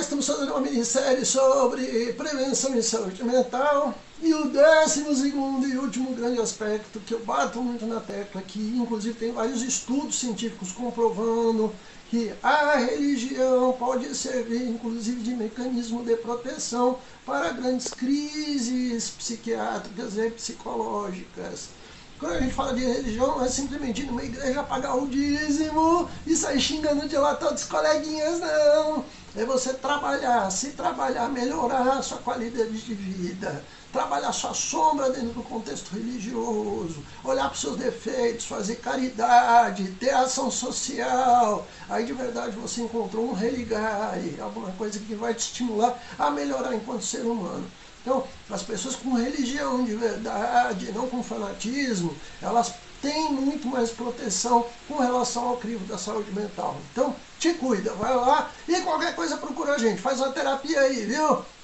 estamos fazendo uma minissérie sobre prevenção em saúde mental. E o 12º e último grande aspecto que eu bato muito na tecla, que inclusive tem vários estudos científicos comprovando que a religião pode servir inclusive de mecanismo de proteção para grandes crises psiquiátricas e psicológicas. Quando a gente fala de religião, não é simplesmente ir numa igreja pagar o dízimo e sair xingando de lá todos os coleguinhas, não. É você trabalhar, se trabalhar, melhorar a sua qualidade de vida, trabalhar sua sombra dentro do contexto religioso, olhar para os seus defeitos, fazer caridade, ter ação social. Aí de verdade você encontrou um religare, alguma coisa que vai te estimular a melhorar enquanto ser humano. Então, as pessoas com religião de verdade, não com fanatismo, elas têm muito mais proteção com relação ao crivo da saúde mental. Então, te cuida, vai lá e qualquer coisa procura a gente, faz uma terapia aí, viu?